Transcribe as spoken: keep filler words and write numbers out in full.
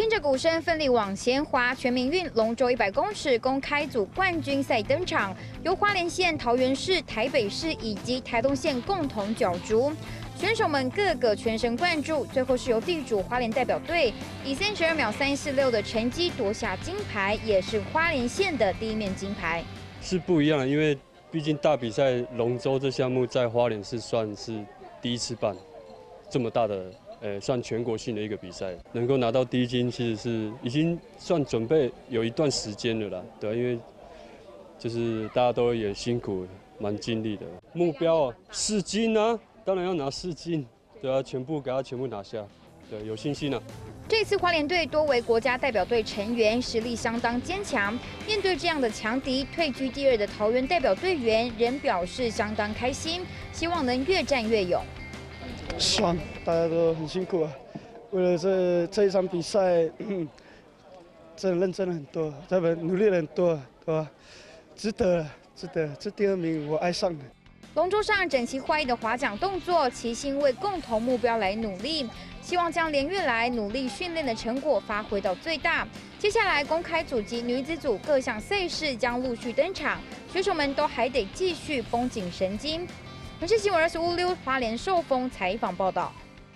听着鼓声奋力往前滑，全民运龙舟一百公尺公开组冠军赛登场，由花莲县、桃园市、台北市以及台东县共同角逐。选手们个个全神贯注，最后是由地主花莲代表队以三十二秒三四六的成绩夺下金牌，也是花莲县的第一面金牌。 是不一样的，因为毕竟大比赛龙舟这项目在花莲是算是第一次办这么大的，呃，算全国性的一个比赛，能够拿到第一金，其实是已经算准备有一段时间了啦，对、啊，因为就是大家都也辛苦，蛮尽力的。目标四金啊。 当然要拿四金，对啊，全部给他全部拿下，对，有信心啊。 这次花莲队多为国家代表队成员，实力相当坚强。面对这样的强敌，退居第二的桃园代表队员仍表示相当开心，希望能越战越勇。 爽，大家都很辛苦啊，为了这这一场比赛，真的认真了很多，他们努力了很多，对吧？值得，值得，这第二名我爱上了。 龙舟上整齐划一的划桨动作，齐心为共同目标来努力，希望将连月来努力训练的成果发挥到最大。接下来公开组及女子组各项赛事将陆续登场，选手们都还得继续绷紧神经。本市新闻二十五六花莲寿丰采访报道。